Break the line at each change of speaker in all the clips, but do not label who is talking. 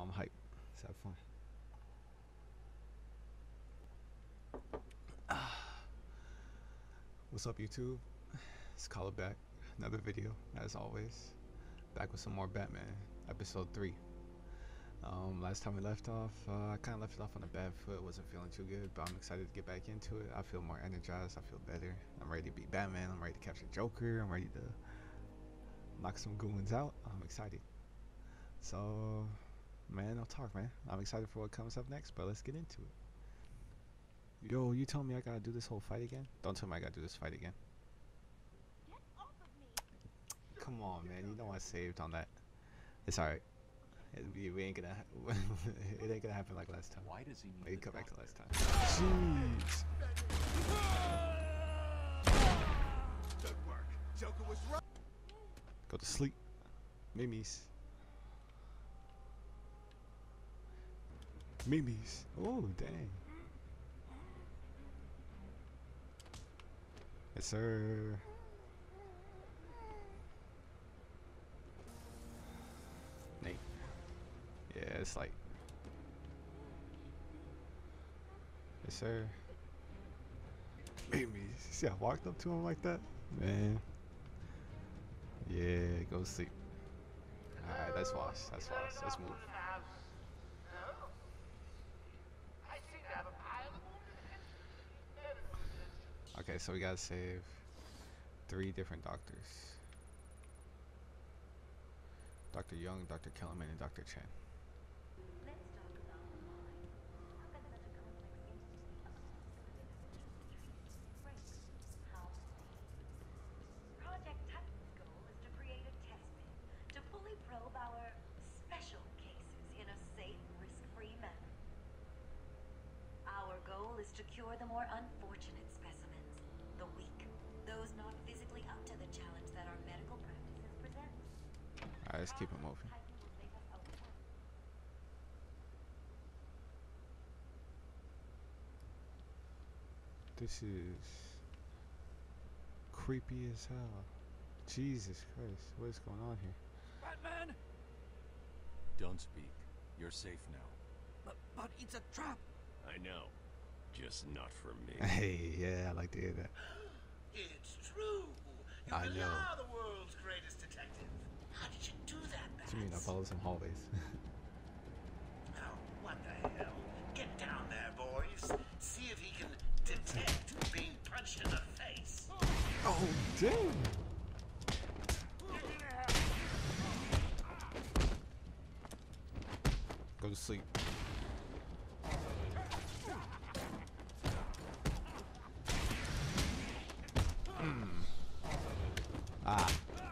I'm hyped. Let's have fun. What's up, YouTube? It's Call It Back. Another video, as always. Back with some more Batman, episode 3. Last time we left off, I kind of left it off on a bad foot. Wasn't feeling too good, but I'm excited to get back into it. I feel more energized. I feel better. I'm ready to be Batman. I'm ready to capture Joker. I'm ready to knock some goons out. I'm excited. So, man, I'll talk, man. I'm excited for what comes up next, but let's get into it. Yo, you told me I gotta do this whole fight again? Don't tell me I gotta do this fight again. Come on, man. You know I saved on that. It's alright. We ain't gonna. It ain't gonna happen like last time.
Why does he need
Maybe
the
come back to
doctor?
last time. Jeez.
Good work. Joker was right.
Go to sleep. Mimis. Mimis. Oh, dang. Yes, sir. Nate. Yeah, it's like. Yes, sir. Mimis. See, I walked up to him like that? Man. Yeah, go to sleep. Alright, let's wash. Let's wash. Let's move. Okay, so we gotta save 3 different doctors. Dr. Young, Dr. Kellerman, and Dr. Chen.
Project Titan's goal is to create a test bed to fully probe our special cases in a safe, risk-free manner. Our goal is to cure the more unfortunate specimens, the weak, those not physically up to the challenge that our medical practices present.
Alright, let's keep it moving.
Titan will make us aware.
This is creepy as hell. Jesus Christ, what is going on here?
Batman! Don't speak. You're safe now.
But it's a trap.
I know. Just not for me.
Hey, yeah, I like to hear that.
It's true. You
I
really
know.
are the world's greatest detective. How did you do that,
What do you mean? I
Bats?
follow some hallways.
Oh, what the hell? Get down there, boys. See if he can detect being punched in the face.
Oh, damn! Go to sleep. Ah.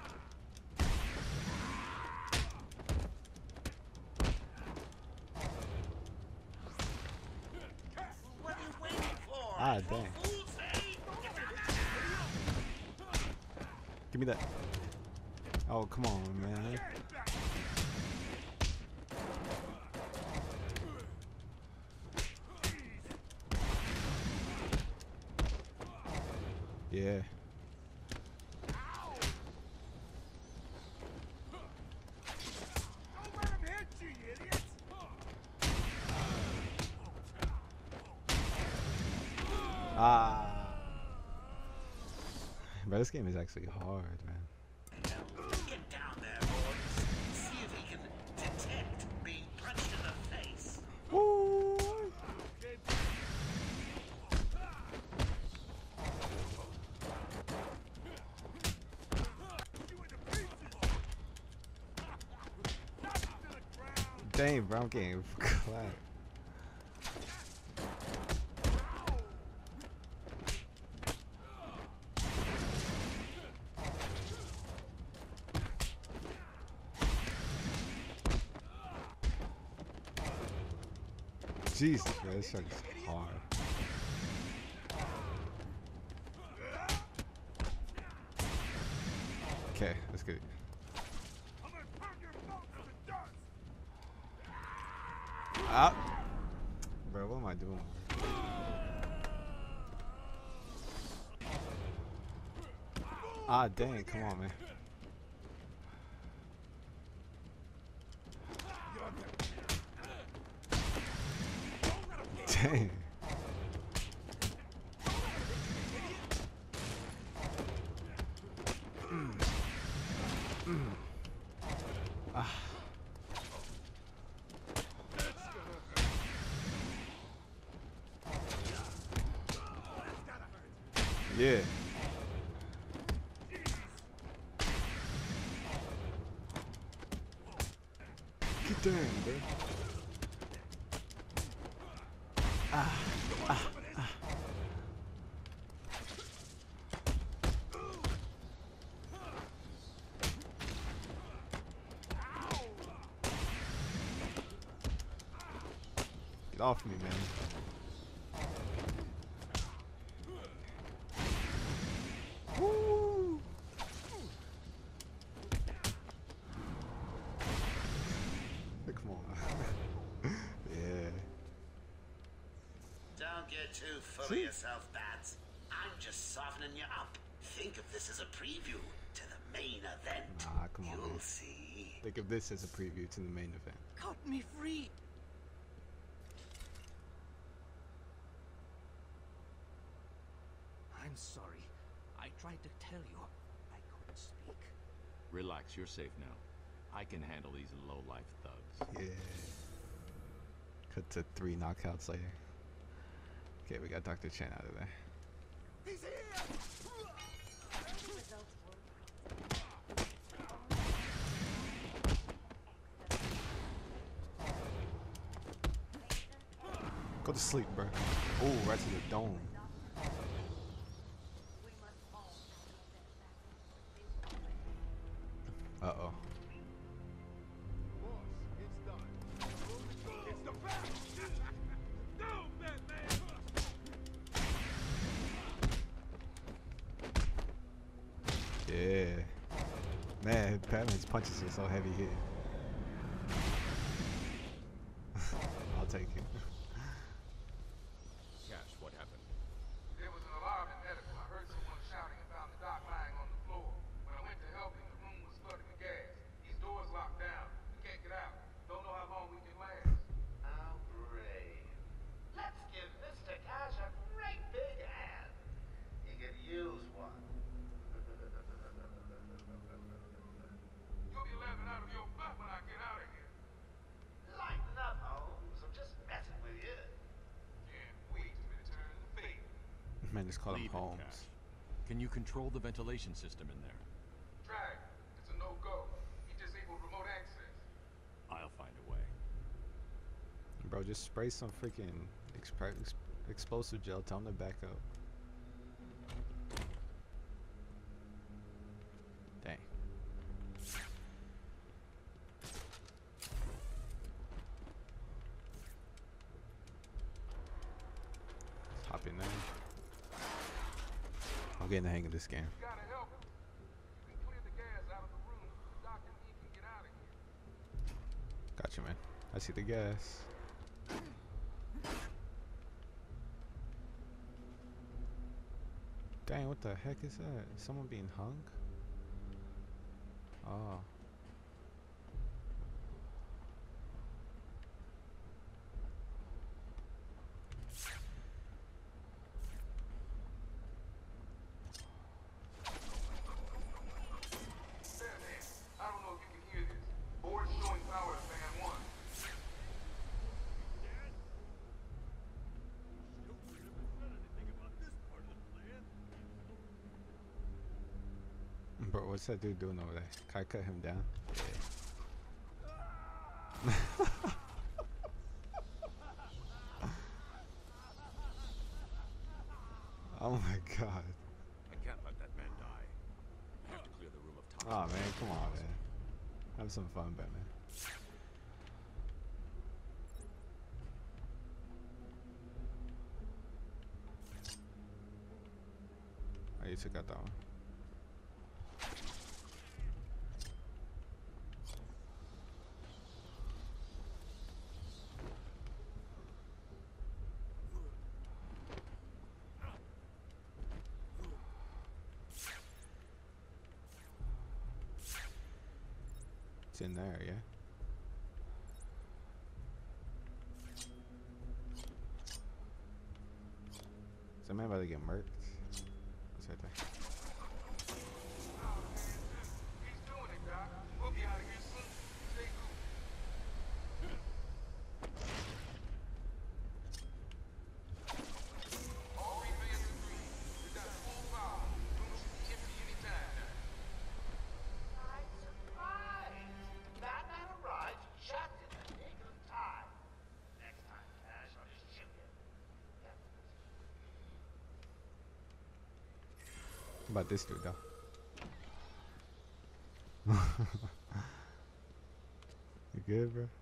What are you waiting for?
Ah,
April
dang.
Fool's Day?
Give me that. Oh, come on, man. Yeah.
Don't let him hit you, you idiots!
Ah. Bro, this game is actually hard, man.
Get down there, boys. See if he can detect being punched in the face.
Ooh. Dang, bro, I'm getting clapped. Jesus, bro, this shit is hard. Okay, let's get it.
I'm gonna turn your bones to dust.
Ah! Bro, what am I doing? Ah, dang, come on, man. Dang. Ah. Yeah. Get down, bro. Get off me, man. Woo! Come on. Yeah.
Don't get too full of yourself, Bats. I'm just softening you up. Think of this as a preview to the main event.
Nah, come on,
You'll
man.
see.
Think of this as a preview to the main event.
Cut me free!
I'm sorry. I tried to tell you. I couldn't speak.
Relax, you're safe now. I can handle these low-life thugs.
Yeah. Cut to 3 knockouts later. Okay, we got Dr. Chen out of there. Go to sleep, bro. Oh, right to the dome. Uh-oh. Yeah. Man, Batman's punches are so heavy here. I'll take it.
Cash, what happened?
There was an alarm in medical. I heard someone shouting and found the doc lying on the floor. When I went to help him, the room was flooded with gas. These doors locked down. We can't get out. Don't know how long we can last.
How brave. Let's give Mr. Cash a great big hand. He could use one.
You'll be laughing out of your butt when I get out of here.
Lighten up, Holmes. I'm just messing with you.
Can't wait to return the favor.
Man, just call him
Leave it,
Holmes.
Cash. Can you control the ventilation system in there?
Drag. It's a no-go. He disabled remote access.
I'll find a way.
Bro, just spray some freaking explosive gel. Tell him to back up. Dang. Let's hop in there. I'm getting the hang of this game.
You gotta help him. You can clear the gas out of the room so the doc and he can get out of here.
Gotcha, man. I see the gas. Dang, what the heck is that? Is someone being hung? Oh.
Batman, I don't know if you can hear this. Board showing power to fan 1.
Bro, what's that dude doing over there? Can I cut him down? Oh my god.
I can't let that man die. I have to clear the room of toxins.
Oh man, come on, man. Have some fun, Batman. Oh, you took out that one. It's in there, yeah. that man about to get murked? What's right there?
He's doing it, Doc. We'll be out of here soon. Stay cool. All three fans agree. We got full power. Room should be empty anytime now.
I'm surprised. Batman arrived just in the nick of time. Next time, Cash, I'll just shoot him.
How about this dude though? You good, bro?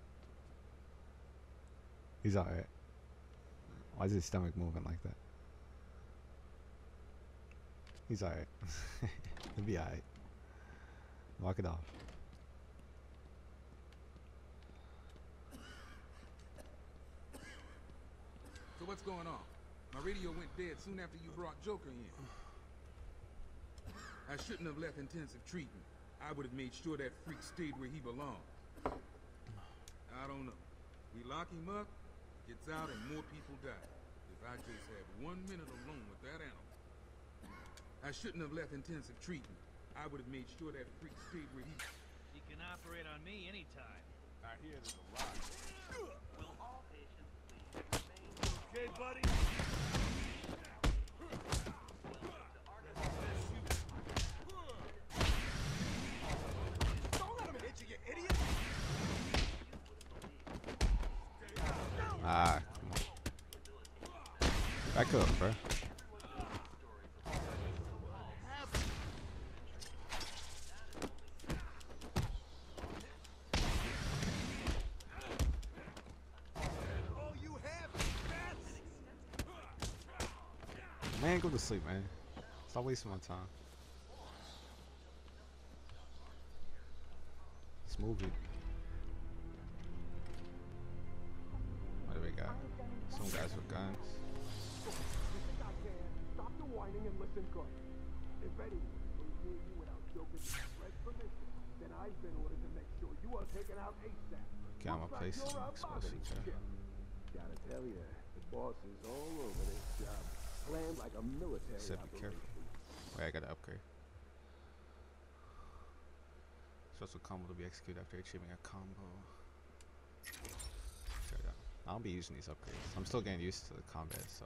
He's alright. Why is his stomach moving like that? He's alright. He'll be alright. Walk it off.
So what's going on? My radio went dead soon after you brought Joker in. I shouldn't have left intensive treatment. I would have made sure that freak stayed where he belonged. I don't know. We lock him up, gets out, and more people die. If I just had 1 minute alone with that animal. I shouldn't have left intensive treatment. I would have made sure that freak stayed where he...
You can operate on me anytime.
I hear there's a lot.
Will all patients please remain...
Okay, buddy?
Don't let him hit you, you idiot!
Ah, come on. Back up, bro.
All you have is bats!
Man, go to sleep, man. Stop wasting my time. Let's move it. What do we got? Some guys with guns.
You think I can? Stop the whining and listen good. If anyone goes near you without Joker's express permission, then I've been ordered to make sure you are taken out ASAP.
Okay, I'm gonna place some explosives here.
Gotta tell you, the boss is all over this job. Planned like a military
Except be careful.
operation.
Wait, I gotta upgrade. Special combo to be executed after achieving a combo. Try it out. I'll be using these upgrades. I'm still getting used to the combat, so.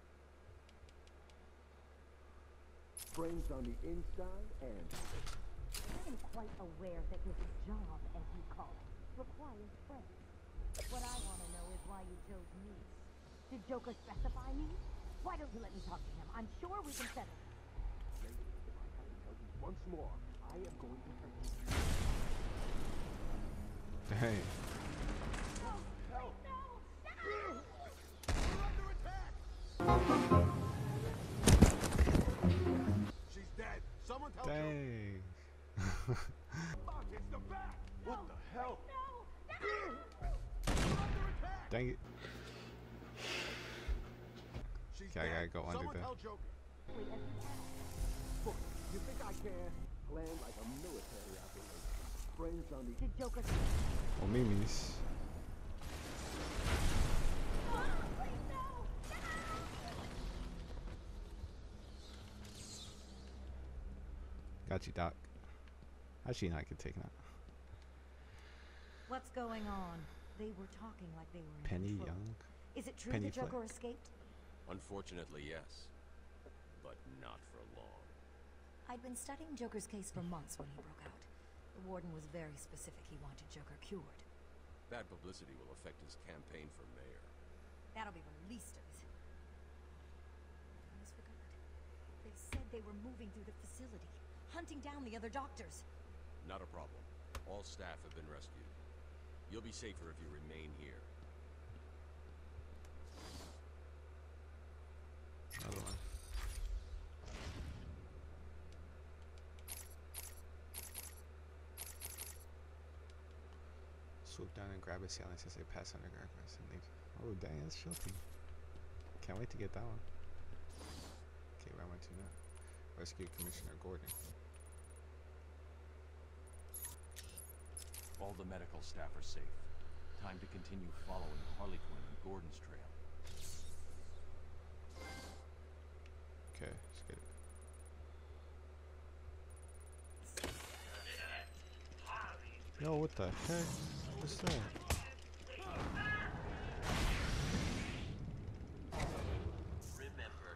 Brains on the inside and
I am quite aware that this job, as you call it, requires friends. What I want to know is why you chose me. Did Joker specify me? Why don't you let me talk to him? I'm sure we can settle this.
if I can tell you once more, I am going to hurt you.
Dang.
She's dead. Someone tell Joker.
Dang.
Fuck, it's the bat. What the hell?
Dang it.
She's
Okay, I gotta
dead.
go under
Someone
there.
tell Joker. Look, you think I can? Planned like a military operation. Brains on the
Did Joker...
Oh, Mimi's. Got you, Doc. How'd she not get taken out?
What's going on? They were talking like they were in
Penny
control.
Young?
Is it true
Penny
that Joker
Flick.
escaped?
Unfortunately, yes. But not for long.
I'd been studying Joker's case for months when he broke out. The warden was very specific he wanted Joker cured.
Bad publicity will affect his campaign for mayor.
That'll be the least of it. I almost forgot. They said they were moving through the facility, hunting down the other doctors.
Not a problem. All staff have been rescued. You'll be safer if you remain here.
Another one. Swoop down and grab a ceiling since they pass under guardrails and leave. Oh, dang, that's filthy. Can't wait to get that one. Okay, where am I to now? Rescue Commissioner Gordon.
All the medical staff are safe. Time to continue following Harley Quinn and Gordon's trail.
Okay, let's get it. Yo, what the heck? What's that?
Remember,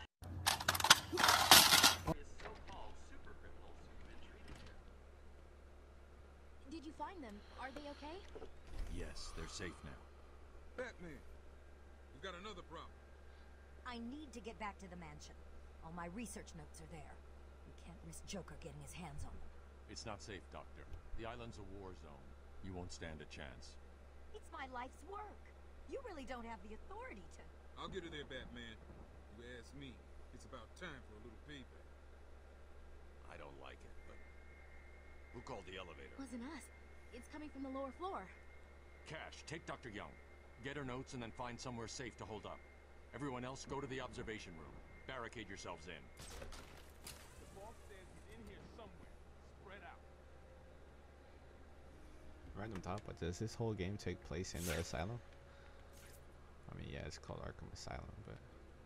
so-called super criminals who've been treated here.
Did you find them? Are they okay?
Yes, they're safe now.
Batman, we've got another problem.
I need to get back to the mansion. All my research notes are there. We can't risk Joker getting his hands on them.
It's not safe, Doctor. The island's a war zone. You won't stand a chance.
It's my life's work. You really don't have the authority to...
I'll get her there, Batman. You ask me, it's about time for a little payback.
I don't like it, but... Who called the elevator?
Wasn't us. It's coming from the lower floor.
Cash, take Dr. Young. Get her notes and then find somewhere safe to hold up. Everyone else, go to the observation room. Barricade yourselves in.
The boss says he's in here somewhere. Spread out.
Random thought, but does this whole game take place in the asylum? I mean, yeah, it's called Arkham Asylum, but...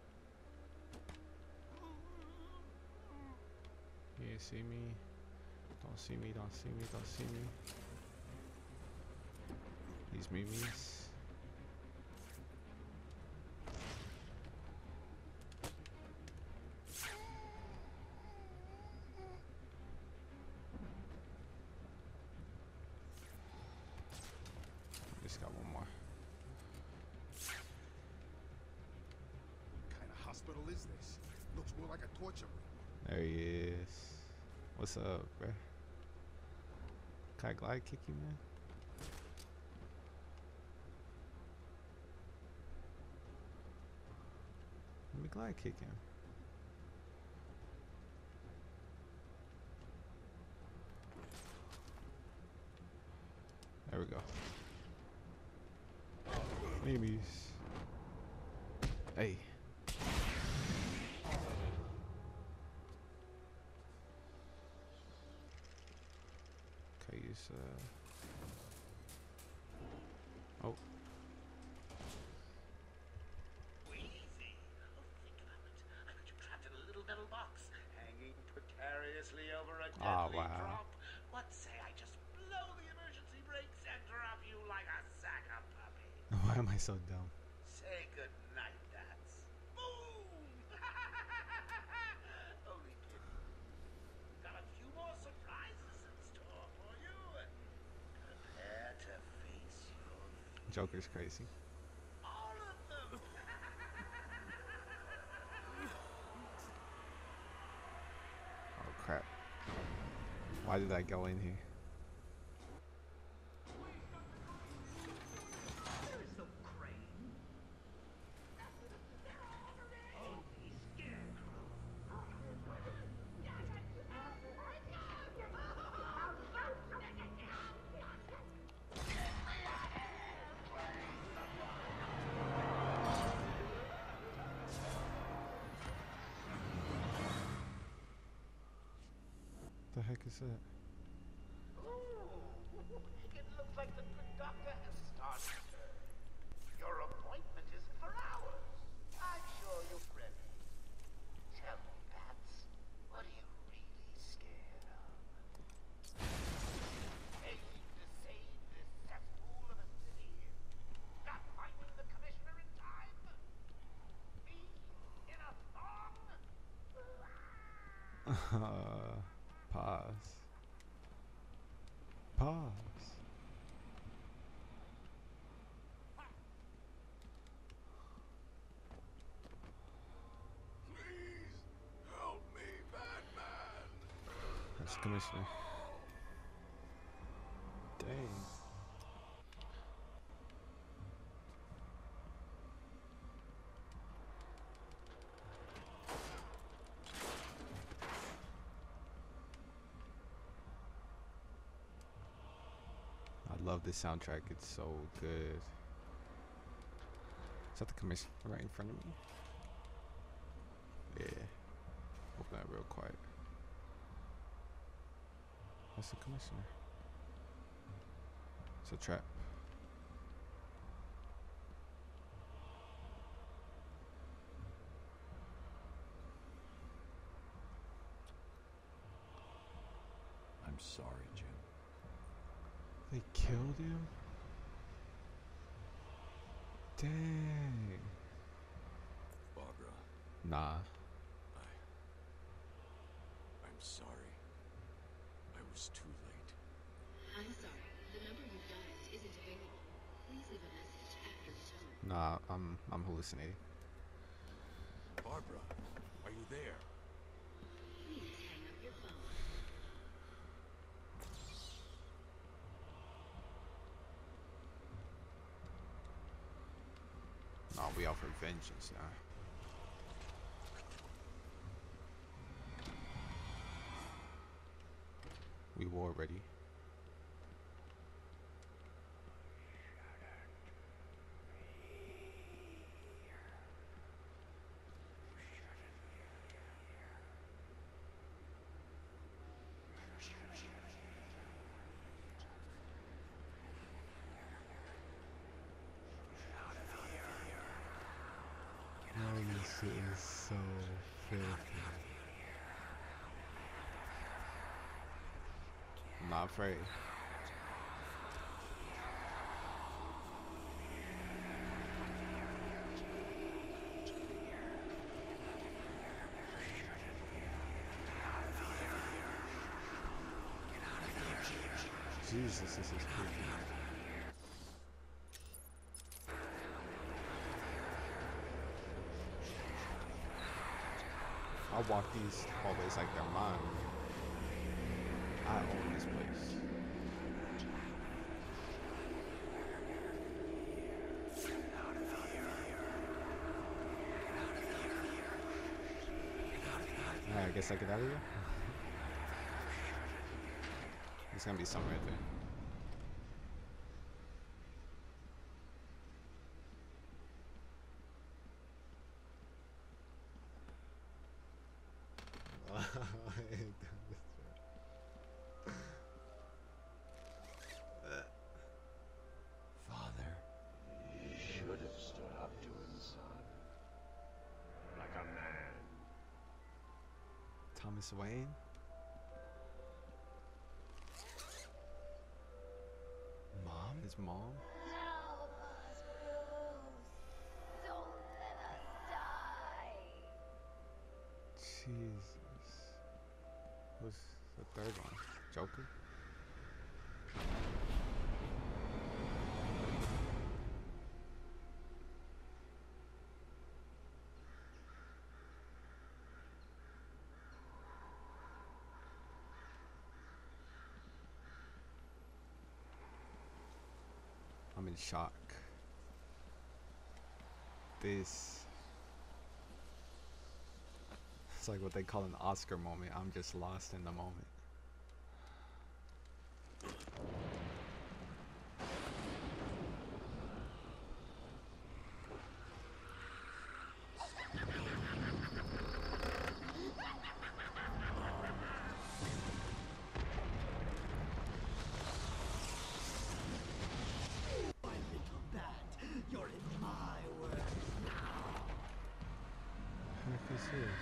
You see me? Don't see me, don't see me, don't see me. These memes. Just got one more.
What kind of hospital is this? Looks more like a torture room.
There he is. What's up, bruh? Can I glide kick you, man? Let me glide kick him. There we go. Memes. Hey. Okay, use oh.
Easy. Oh, think about it. I got you trapped in a little metal box, hanging precariously over a
Ah,
deadly
wow.
drop. What say I just blow the emergency brakes and drop you like a sack of puppies?
Why am I so dumb?
Say good night, Dats. Boom! Only kidding. Got a few more surprises in store for you. Prepare to face your
Joker's crazy.
all of them.
Oh crap. Why did I go in here?
There is no crane. Only scarecrow.
The heck is that?
It looks like the good doctor has started. Your appointment is for hours. I'm sure you're ready. Tell me, Bats, what are you really scared of? Failing to save this cesspool of a city? Not finding the commissioner in time? Me in a thong?
Pause. Pause.
Please help me, Batman.
That's the commissioner. Dang. I love this soundtrack. It's so good. Is that the commissioner right in front of me? Yeah. Open that real quiet. That's the commissioner. It's a trap.
sorry, Jim.
They killed him? Dang.
Barbara,
Nah.
I'm sorry. I was too late.
I'm sorry. The number you dialed isn't available. Please leave a message after the tone.
Nah, I'm hallucinating.
Barbara, are you there?
Please hang up your phone.
Nah, we out for vengeance now. We war ready. Oh, this shit is so filthy. I'm not afraid. Jesus, this is creepy. I walk these hallways like they're mine. I own this place. Alright, I guess I get out of here. There's gonna be something right there.
Father, you should have stood up to him, son. Like a man.
Thomas Wayne? Mom? His mom?
Help us, Bruce. Don't let us die.
Jesus. Who's the third one? Joker? I'm in shock. This, it's like what they call an Oscar moment. I'm just lost in the moment.
My little bat, you're in my world now.
Heck is this?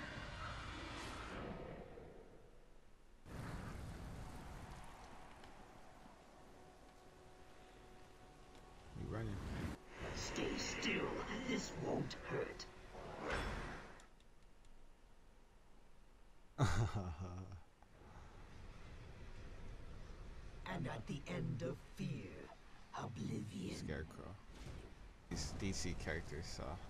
You running?
Stay still. This won't hurt. And at the end of fear, oblivion.
Scarecrow. These DC characters,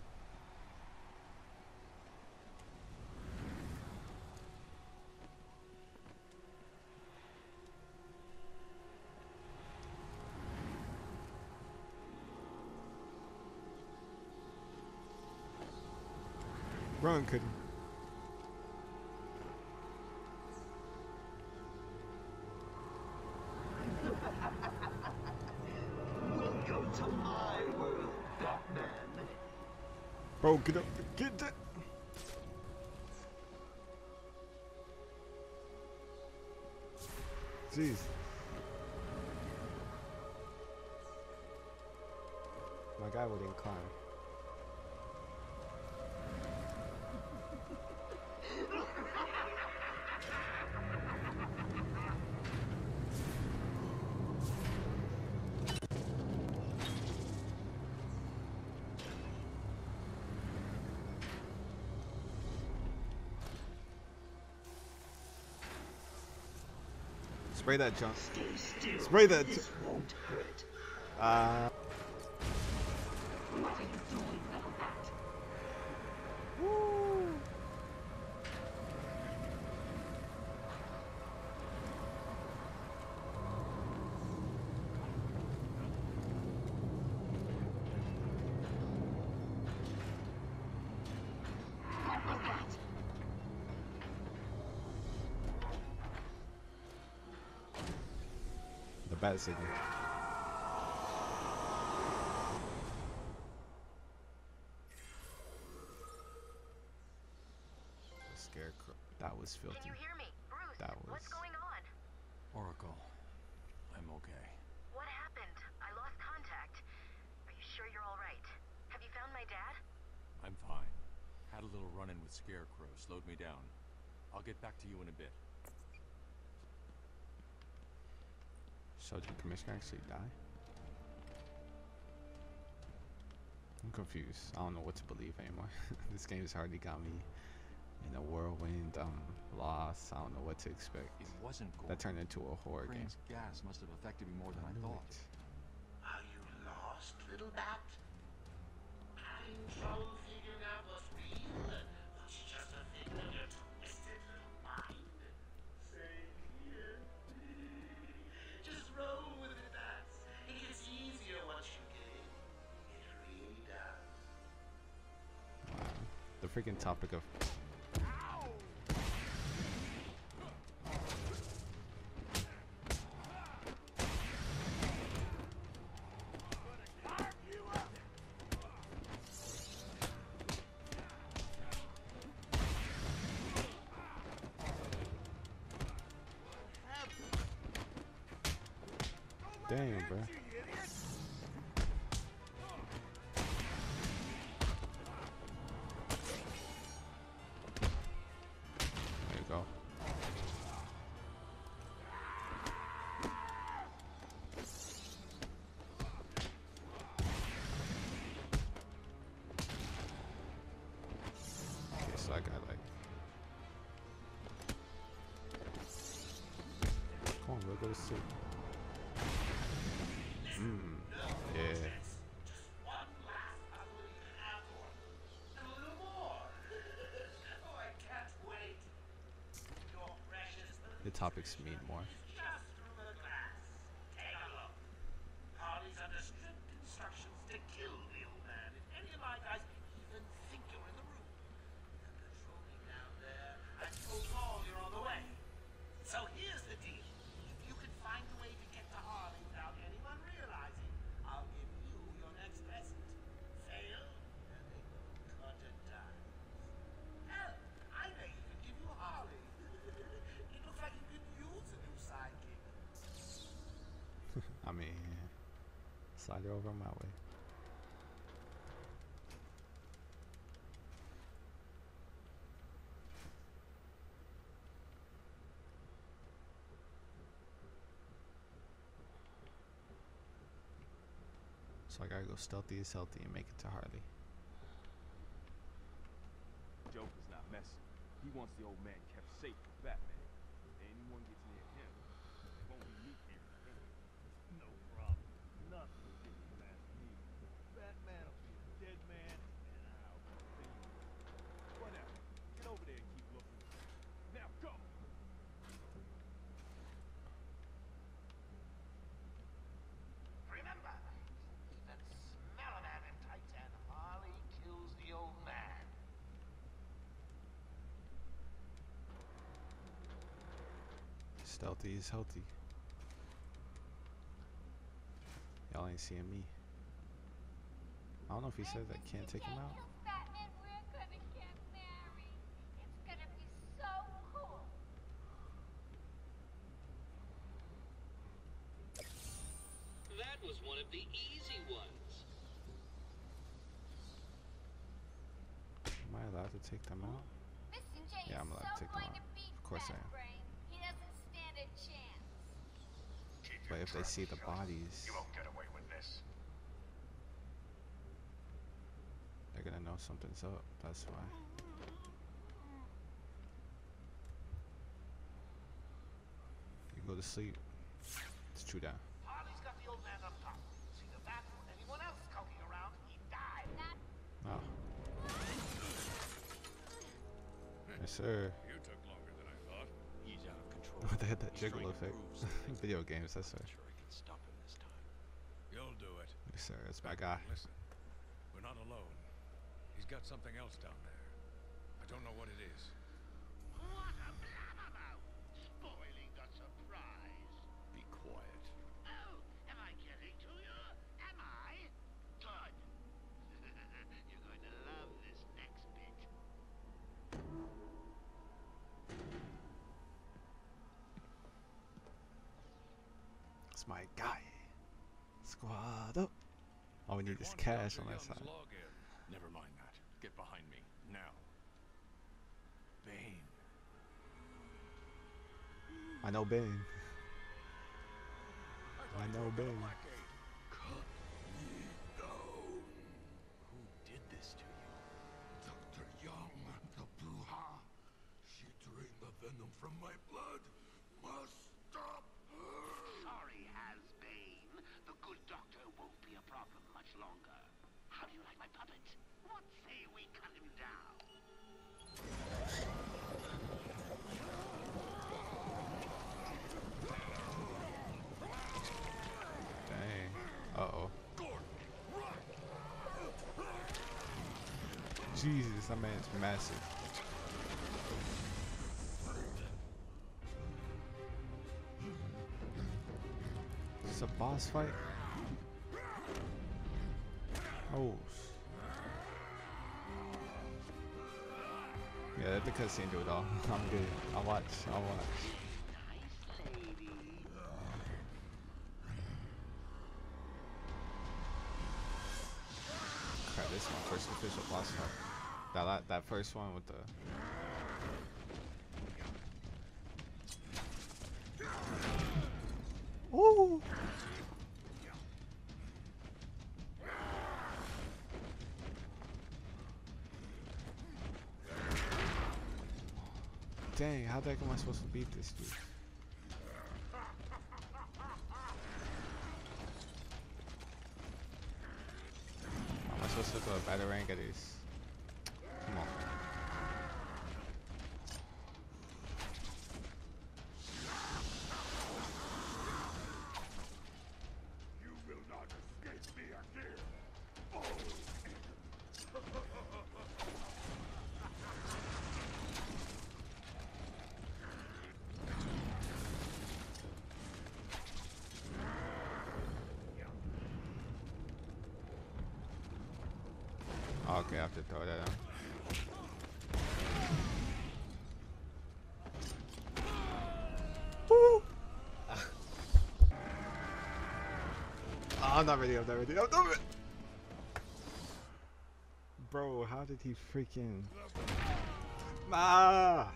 run, couldn't.
Welcome to my world, Batman.
Bro, get up, get that. Jeez. My guy wouldn't climb. Spray that junk.
Stay still.
Spray that.
This won't hurt. What are you doing, little bat? What was that?
The bat signal. The scarecrow. That was filthy.
Can you hear me? Bruce,
That was.
what's going on?
Oracle, I'm okay.
What happened? I lost contact. Are you sure you're all right? Have you found my dad?
I'm fine. Had a little run-in with Scarecrow, slowed me down. I'll get back to you in a bit.
So did the commissioner actually die? I'm confused. I don't know what to believe anymore. This game has hardly got me in a whirlwind. I'm lost. I don't know what to expect.
It wasn't Gordon.
That turned into a horror game.
Crane's gas must have affected me more than I
knew
thought.
it.
Are you lost, little bat? Having trouble figuring out what's real and what's just a figment of your twisted little mind? Same here. Just roll with it, bats. It gets easier once you get in. It really does.
The freaking topic of damn, bro. There you go. Okay, so I got like. Come on, we'll go to sleep. Yeah.
Just one last puzzle you can have for me. And a little more. Oh, I can't wait. Your precious
The topics mean more.
just through the glass. Take a look. Harley's under strict instructions to kill the old man if any of my guys even think you're in the room. They're patrolling down there. I told Paul you're on the way. So here's the deal. If you can find a way to get to Harley without anyone realizing, I'll give you your next present. Fail, and they will cut and die. Hell, I may even give you Harley. It looks like you could use a new sidekick.
I mean, slide it over my way. So I gotta go stealthy as healthy and make it to Harley.
Joker's not messing. He wants the old man kept safe from Batman. If anyone gets near him, they won't be meat here. No problem. Nothing will get you past me. Batman will be a dead man, and I'll continue. Whatever. Get over there and keep looking. Now go!
Remember, even smell a man in tights and Harley kills the old man.
Stealthy is healthy. Y'all ain't seeing me. I don't know if he says I can't take him out.
Batman, we're gonna get married. It's gonna be so cool.
That was one of the easy ones.
Am I allowed to take them out?
Mr. J
Yeah, I'm
is
allowed to
so
take them
going
out.
to beat
Of course I am.
Batbrain. He doesn't stand a chance.
But if they see the bodies,
You won't get away with this.
they're gonna know something's up. That's why. You go go to sleep. It's true down.
Harley's got the old man up top. See the bat or anyone else skulking around, he died.
Oh. Yes, sir.
You took longer than I thought.
He's out of control.
They had that jiggle effect. Video games, that's right.
Sure I can stop him this time.
You'll do it.
Yes, sir. That's my guy.
Listen, we're not alone. He's got something else down there. I don't know what it is.
What a blabbermouth! Spoiling the surprise.
Be quiet.
Oh, am I getting to you? Am I? Good. You're going to love this next bit.
It's my guy. Squad up. All we need is cash on that side.
Never mind that. Get behind me, now. Bane.
I know Bane. I know Bane.
Who did this to you?
Dr. Young, the Bruja. She drained the venom from my blood. Must stop her.
Sorry, Hasbane. The good doctor won't be a problem much longer. How do you like my puppet? What say we cut him down?
Dang. Uh-oh. Jesus, that man's massive. Is this a boss fight? Oh. Yeah, let the cutscene do it all. I'm good. I'll watch. I'll watch. Crap, this is my first official boss fight. That first one with the... Ooh! Dang, how the heck am I supposed to beat this dude? How am I supposed to go a better rank at these? Come on.
You will not escape me again.
Okay, I have to throw that out. Woo! I'm not ready, I'm not ready. I'm not ready. Bro, how did he freaking... Ah!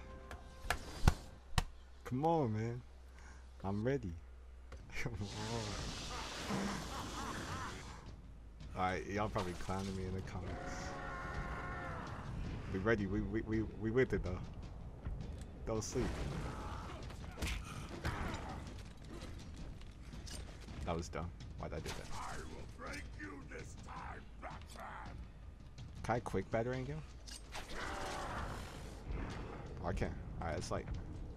Come on, man. I'm ready. Come on. Alright, y'all probably clowning me in the comments. We ready, we with it though. Don't sleep. That was dumb. Why'd I do that?
I will break you this time, Batman.
Can I quick battering him? Oh, I can. Alright, it's like...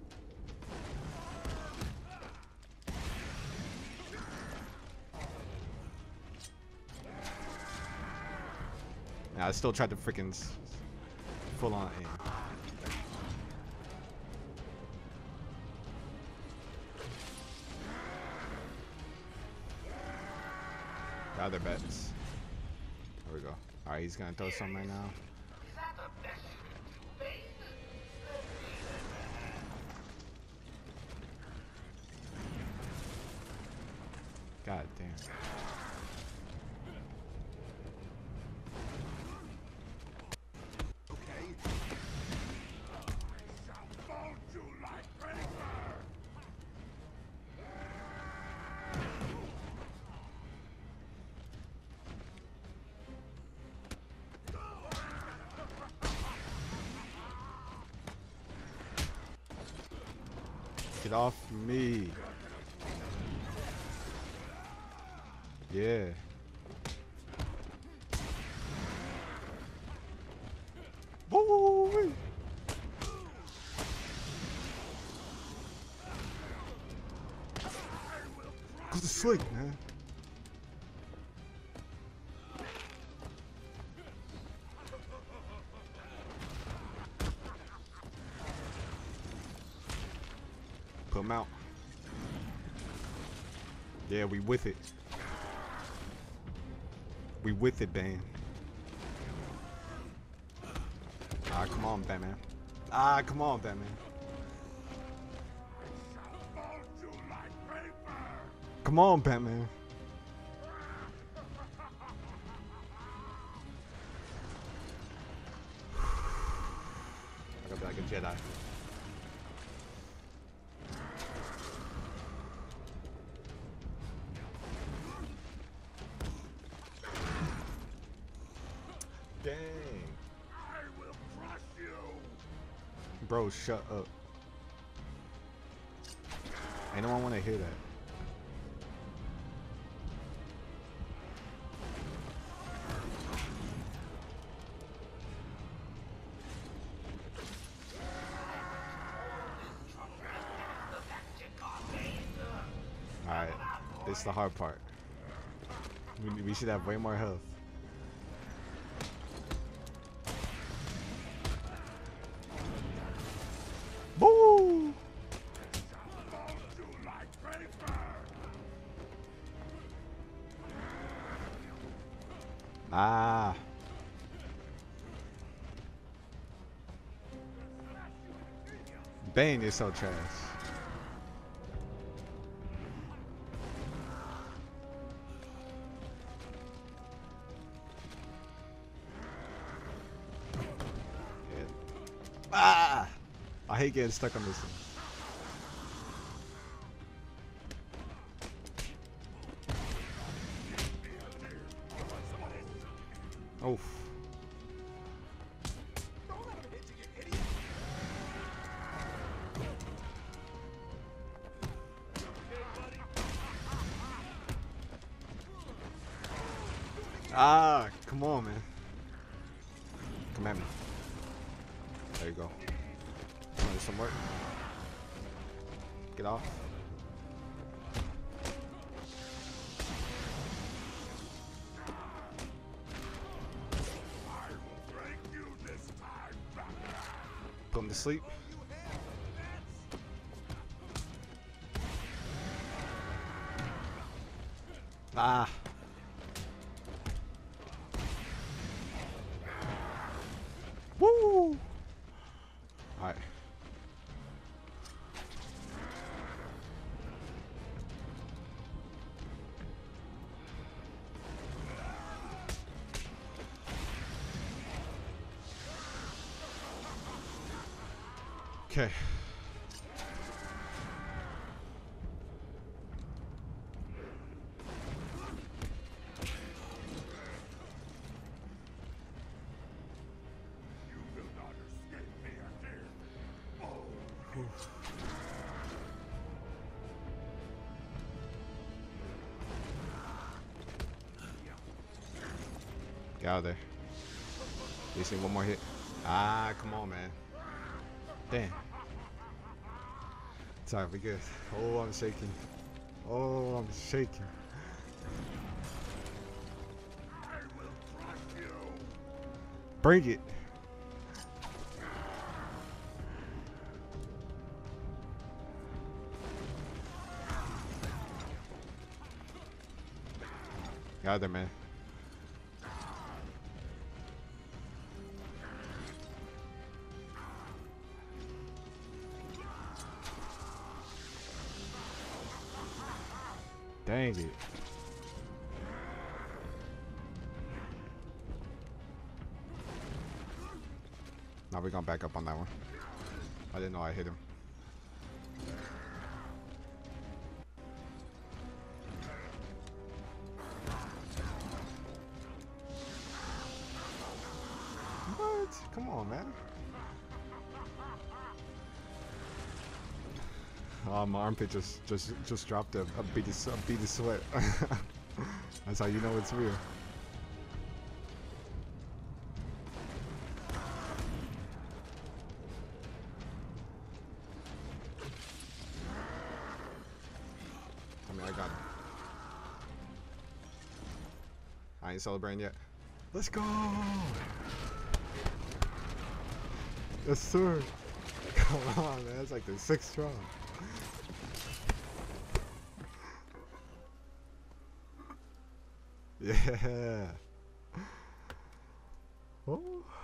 Nah, I still tried to freaking full on aim. The other bets. There we go. Alright, he's gonna throw some right now. God damn. Get off me. Yeah. Woo! Go to sleep, man. Put him out. Yeah, we with it. We with it, Bane. Ah, come on, Batman. Ah, come on, Batman. Come on, Batman. I gotta be like a Jedi. Dang.
I will crush you.
Bro, shut up. Ain't no one wanna hear that. Alright, this is the hard part. We should have way more health. Boo! Ah. Bane is so trash. Yeah. Ah! I hate getting stuck on this one. Oof. Ah, come on, man. Come at me. There you go. Want some work? Get off. Put him to sleep. Ah. Woo! Alright. Okay. Get out of there. You see one more hit. Ah, come on, man. Damn. Sorry, we good. Oh, I'm shaking. Oh, I'm shaking. Bring it. Get out there, man. Dang it. Now we're gonna back up on that one. I didn't know I hit him. What? Come on, man. Oh, my armpit just dropped a beady sweat. That's how you know it's real. I mean, I got it. I ain't celebrating yet. Let's go! Yes, sir. Come on, man. That's like the 6th try. Yeah. Oh.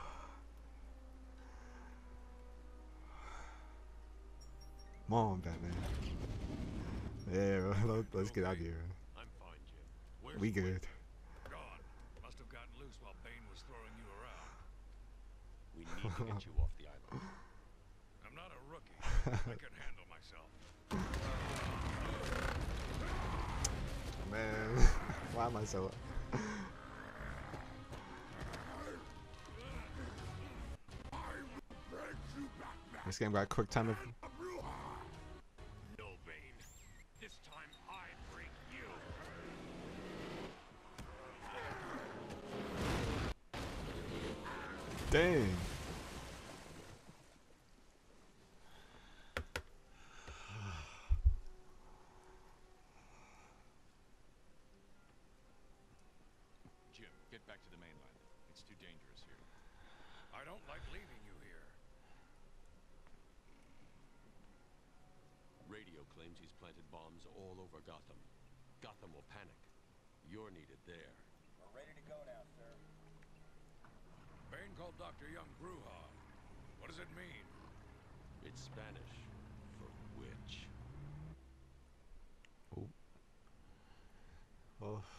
Come on, Batman. Yeah, let's get out of here.
I'm fine, Jim. Where's
We good.
Gone. Must have gotten loose while Bane was throwing you around.
We need to get you off the island.
I'm not a rookie. I can handle myself.
Man, why am I so... This game got quick time.
No, Bane. This time I break you.
Dang.
Jim, get back to the mainland. It's too dangerous here.
I don't like leaving you here.
Radio claims he's planted bombs all over Gotham. Gotham will panic. You're needed there.
We're ready to go now, sir.
Bane called Dr. Young Bruja. What does it mean?
It's Spanish for witch.
Oh. Oh.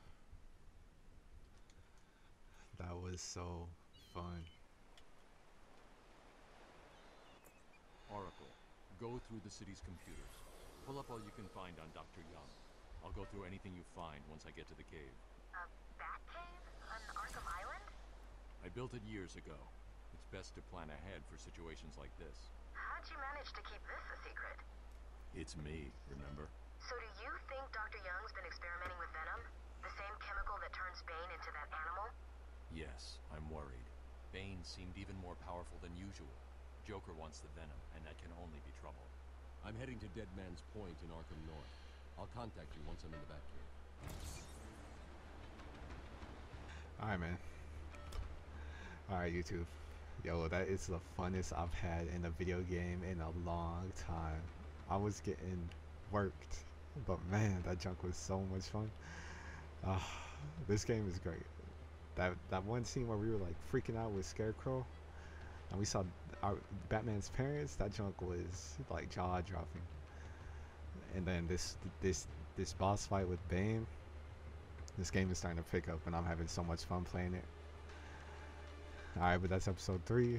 That was so fun.
Oracle, go through the city's computers. Pull up all you can find on Dr. Young. I'll go through anything you find once I get to the cave.
A bat cave? On Arkham Island?
I built it years ago. It's best to plan ahead for situations like this.
How'd you manage to keep this a secret?
It's me, remember?
So do you think Dr. Young's been experimenting with venom? The same chemical that turns Bane into that animal?
Yes, I'm worried. Bane seemed even more powerful than usual. Joker wants the venom, and that can only be trouble. I'm heading to Dead Man's Point in Arkham North. I'll contact you once I'm in the Batcave.
Alright, man. Alright, YouTube. Yo, that is the funnest I've had in a video game in a long time. I was getting worked, but man, that junk was so much fun. This game is great. That one scene where we were like freaking out with Scarecrow, and we saw our Batman's parents. That junk was like jaw dropping. And then this boss fight with Bane. This game is starting to pick up, and I'm having so much fun playing it. Alright, but that's episode 3.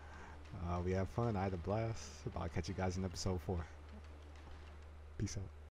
We had fun. I had a blast. I'll catch you guys in episode 4. Peace out.